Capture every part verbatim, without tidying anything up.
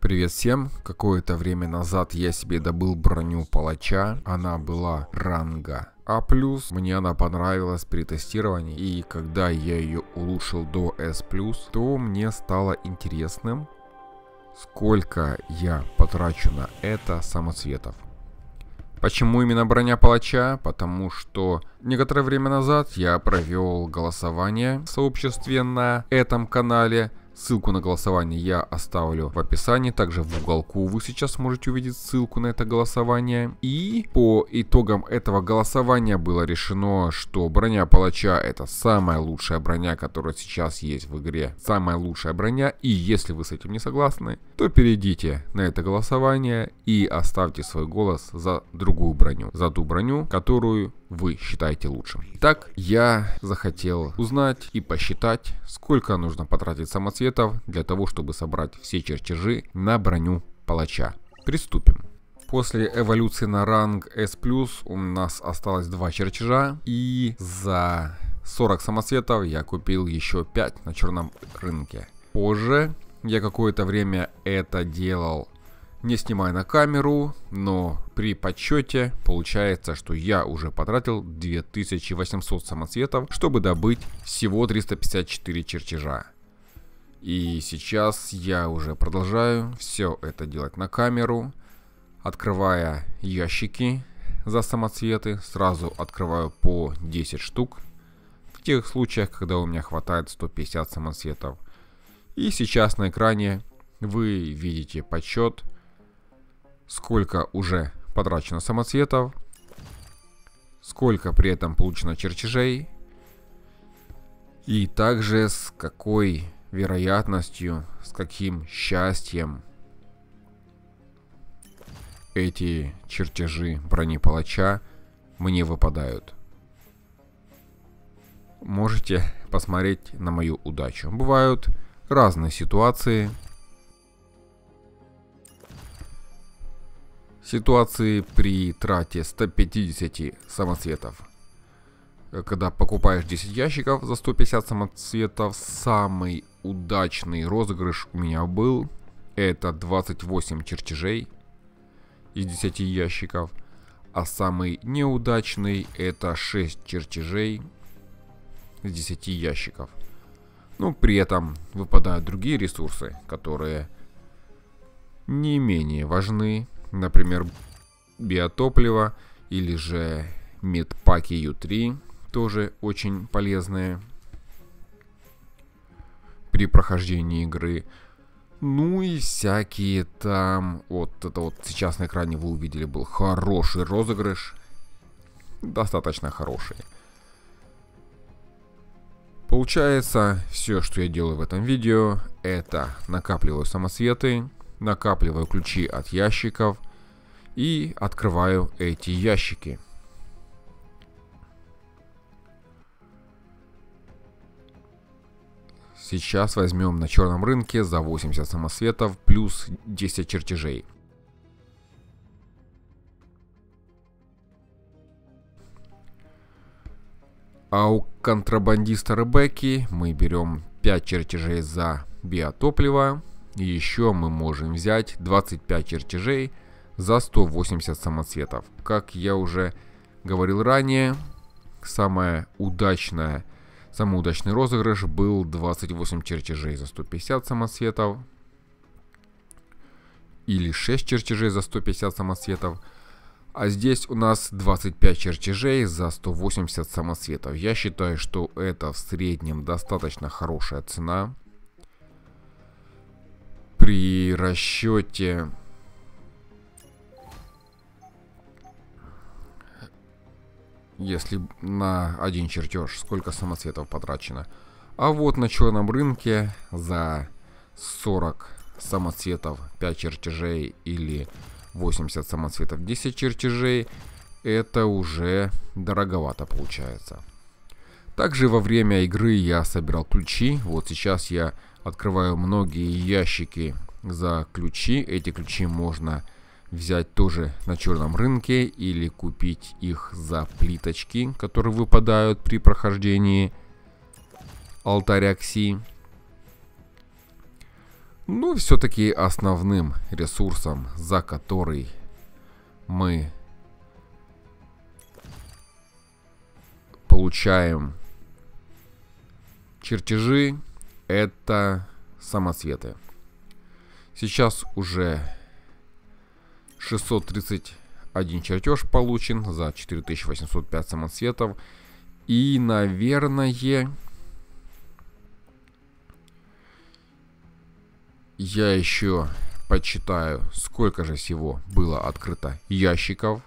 Привет всем! Какое-то время назад я себе добыл броню палача. Она была ранга А+. Мне она понравилась при тестировании. И когда я ее улучшил до С+, то мне стало интересным, сколько я потрачу на это самоцветов. Почему именно броня палача? Потому что некоторое время назад я провел голосование в сообществе на этом канале. Ссылку на голосование я оставлю в описании. Также в уголку вы сейчас можете увидеть ссылку на это голосование. И по итогам этого голосования было решено, что броня палача — это самая лучшая броня, которая сейчас есть в игре. Самая лучшая броня. И если вы с этим не согласны, то перейдите на это голосование и оставьте свой голос за другую броню. За ту броню, которую вы считаете лучшим. Итак, я захотел узнать и посчитать, сколько нужно потратить самоцветов для того, чтобы собрать все чертежи на броню палача. Приступим. После эволюции на ранг С+, у нас осталось два чертежа, и за сорок самоцветов я купил еще пять на черном рынке. Позже я какое-то время это делал, не снимая на камеру, но при подсчете получается, что я уже потратил две тысячи восемьсот самоцветов, чтобы добыть всего триста пятьдесят четыре чертежа. И сейчас я уже продолжаю все это делать на камеру, открывая ящики за самоцветы. Сразу открываю по десять штук, в тех случаях, когда у меня хватает сто пятьдесят самоцветов. И сейчас на экране вы видите подсчет, сколько уже потрачено самоцветов, сколько при этом получено чертежей, и также с какой вероятностью, с каким счастьем эти чертежи брони палача мне выпадают. Можете посмотреть на мою удачу. Бывают разные ситуации. Ситуации при трате ста пятидесяти самоцветов. Когда покупаешь десять ящиков за сто пятьдесят самоцветов, самый удачный розыгрыш у меня был. Это двадцать восемь чертежей из десяти ящиков. А самый неудачный — это шесть чертежей из десяти ящиков. Ну, при этом выпадают другие ресурсы, которые не менее важны. Например, биотопливо или же медпаки Ю три, тоже очень полезные при прохождении игры. Ну и всякие там, вот это вот сейчас на экране вы увидели, был хороший розыгрыш, достаточно хороший. Получается, все, что я делаю в этом видео, это накапливаю самоцветы, накапливаю ключи от ящиков и открываю эти ящики. Сейчас возьмем на черном рынке за восемьдесят самоцветов плюс десять чертежей. А у контрабандиста Ребекки мы берем пять чертежей за биотопливо. И еще мы можем взять двадцать пять чертежей за сто восемьдесят самоцветов. Как я уже говорил ранее, самое удачное, самый удачный розыгрыш был двадцать восемь чертежей за сто пятьдесят самоцветов. Или шесть чертежей за сто пятьдесят самоцветов. А здесь у нас двадцать пять чертежей за сто восемьдесят самоцветов. Я считаю, что это в среднем достаточно хорошая цена. При расчете если на один чертеж сколько самоцветов потрачено. А вот на черном рынке за сорок самоцветов пять чертежей или восемьдесят самоцветов десять чертежей, это уже дороговато получается. Также во время игры я собирал ключи. Вот сейчас я открываю многие ящики за ключи. Эти ключи можно взять тоже на черном рынке или купить их за плиточки, которые выпадают при прохождении алтаря Кси. Но все-таки основным ресурсом, за который мы получаем чертежи, это самоцветы. Сейчас уже шестьсот тридцать один чертеж получен за четыре тысячи восемьсот пять самоцветов. И, наверное, я еще подсчитаю, сколько же всего было открыто ящиков.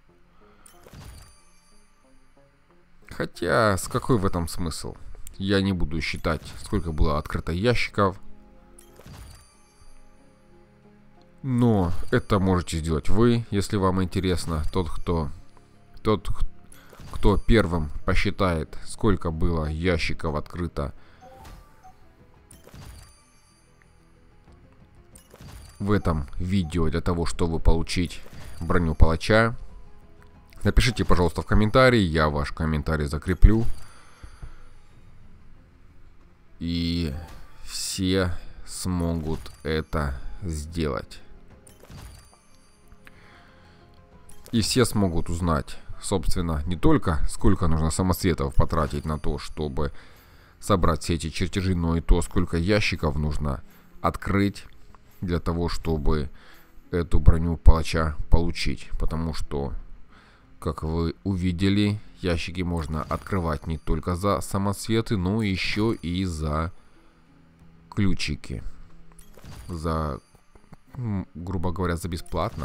Хотя, с какой в этом смысл? Я не буду считать, сколько было открыто ящиков. Но это можете сделать вы, если вам интересно. Тот, кто, тот, кто первым посчитает, сколько было ящиков открыто в этом видео для того, чтобы получить броню палача, напишите, пожалуйста, в комментарии. Я ваш комментарий закреплю. И все смогут это сделать. И все смогут узнать, собственно, не только сколько нужно самоцветов потратить на то, чтобы собрать все эти чертежи, но и то, сколько ящиков нужно открыть для того, чтобы эту броню палача получить. Потому что, как вы увидели, ящики можно открывать не только за самоцветы, но еще и за ключики. За, грубо говоря, за бесплатно.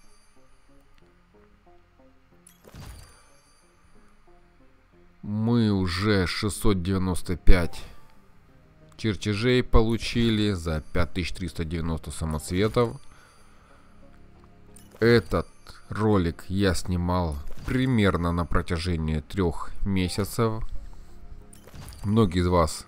Мы уже шестьсот девяносто пять чертежей получили за пять тысяч триста девяносто самоцветов. Этот ролик я снимал примерно на протяжении трех месяцев. Многие из вас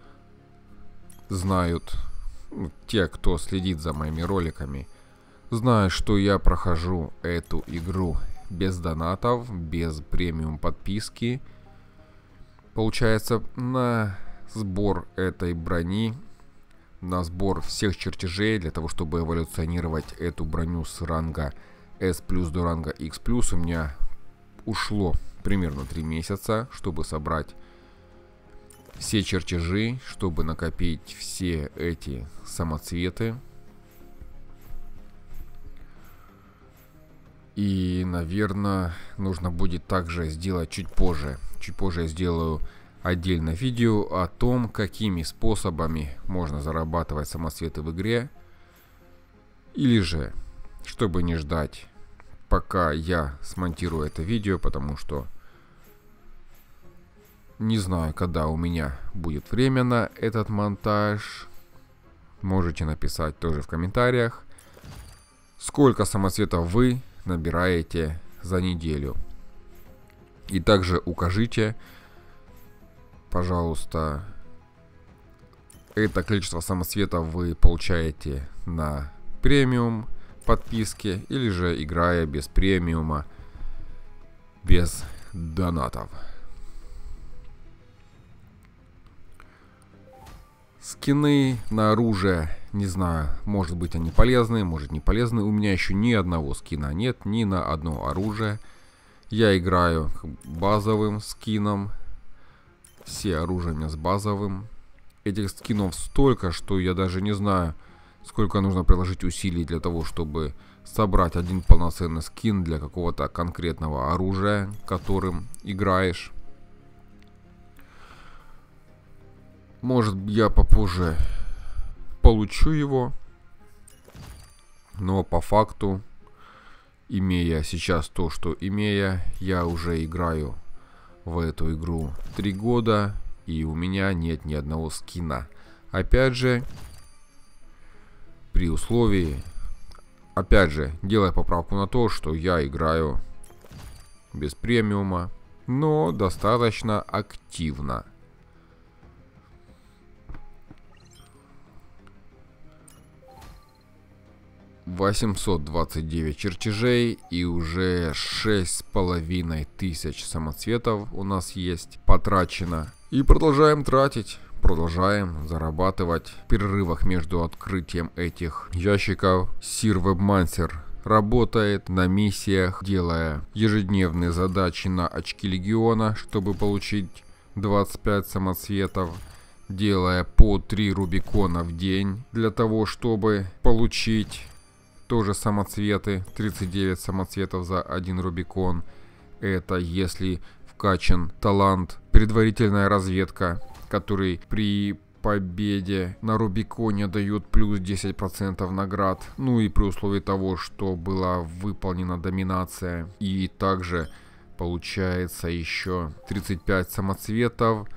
знают, ну, те, кто следит за моими роликами, знают, что я прохожу эту игру без донатов, без премиум подписки. Получается, на сбор этой брони, на сбор всех чертежей для того, чтобы эволюционировать эту броню с ранга S плюс до ранга X плюс, у меня ушло примерно три месяца, чтобы собрать все чертежи, чтобы накопить все эти самоцветы. И, наверное, нужно будет также сделать чуть позже. Чуть позже я сделаю отдельное видео о том, какими способами можно зарабатывать самоцветы в игре. Или же, чтобы не ждать, пока я смонтирую это видео, потому что не знаю, когда у меня будет время на этот монтаж. Можете написать тоже в комментариях, сколько самоцветов вы набираете за неделю. И также укажите, пожалуйста, это количество самоцветов вы получаете на премиум подписке или же играя без премиума, без донатов. Скины на оружие, не знаю, может быть они полезны, может не полезны. У меня еще ни одного скина нет, ни на одно оружие. Я играю базовым скином. Все оружия у меня с базовым. Этих скинов столько, что я даже не знаю, сколько нужно приложить усилий для того, чтобы собрать один полноценный скин для какого-то конкретного оружия, которым играешь. Может, я попозже получу его, но по факту, имея сейчас то, что имея, я уже играю в эту игру три года, и у меня нет ни одного скина. Опять же, при условии, опять же, делая поправку на то, что я играю без премиума, но достаточно активно. восемьсот двадцать девять чертежей и уже шесть с половиной тысяч самоцветов у нас есть потрачено. И продолжаем тратить. продолжаем зарабатывать в перерывах между открытием этих ящиков. Сир Вебмансер работает на миссиях, делая ежедневные задачи на очки легиона, чтобы получить двадцать пять самоцветов, делая по три рубикона в день для того, чтобы получить тоже самоцветы, тридцать девять самоцветов за один рубикон. Это если вкачан талант предварительная разведка, который при победе на Рубиконе дает плюс десять процентов наград. Ну и при условии того, что была выполнена доминация. И также получается еще тридцать пять самоцветов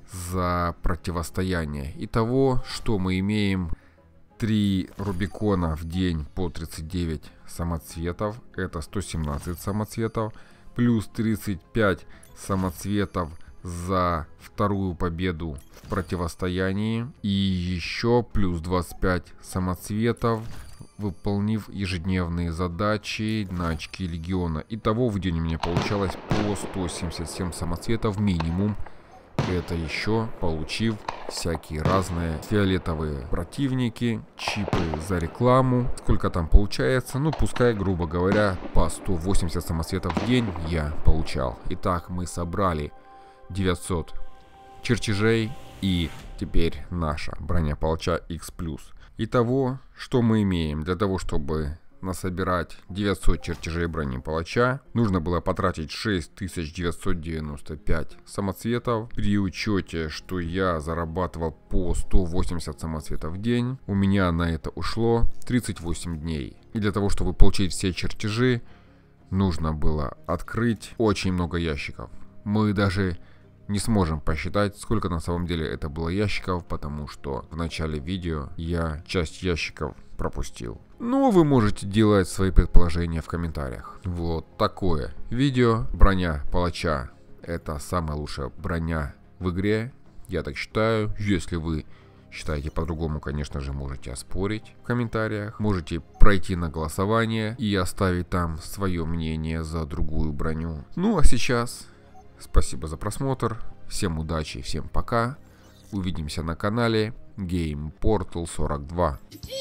за противостояние. Итого, что мы имеем? три Рубикона в день по тридцать девять самоцветов. Это сто семнадцать самоцветов. Плюс тридцать пять самоцветов за вторую победу в противостоянии. И еще плюс двадцать пять самоцветов, выполнив ежедневные задачи на очки легиона. Итого в день у меня получалось по сто семьдесят семь самоцветов минимум. Это еще получив всякие разные фиолетовые противники, чипы за рекламу. Сколько там получается? Ну, пускай, грубо говоря, по сто восемьдесят самоцветов в день я получал. Итак, мы собрали девятьсот чертежей и теперь наша броня палача X плюс. Итого, что мы имеем? Для того, чтобы насобирать девятьсот чертежей брони палача, нужно было потратить шесть тысяч девятьсот девяносто пять самоцветов. При учете, что я зарабатывал по сто восемьдесят самоцветов в день, у меня на это ушло тридцать восемь дней. И для того, чтобы получить все чертежи, нужно было открыть очень много ящиков. Мы даже не сможем посчитать, сколько на самом деле это было ящиков, потому что в начале видео я часть ящиков пропустил. Но вы можете делать свои предположения в комментариях. Вот такое видео. Броня палача — это самая лучшая броня в игре. Я так считаю. Если вы считаете по-другому, конечно же, можете оспорить в комментариях. Можете пройти на голосование и оставить там свое мнение за другую броню. Ну а сейчас спасибо за просмотр. Всем удачи, всем пока. Увидимся на канале Game Portal сорок два.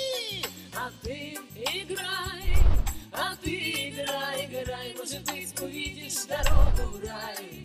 А ты играй, а ты играй, играй, может быть, увидишь дорогу в рай.